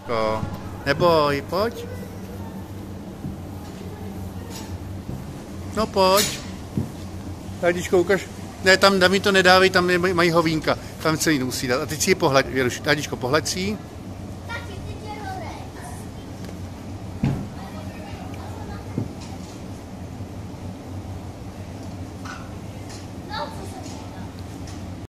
Tadičko, neboj, pojď. No pojď. Tadičko, ukaž. Ne, tam mi to nedávej, tam mají hovínka. Tam se jí musí dát. A teď si ji pohled, Tadičko, pohled si.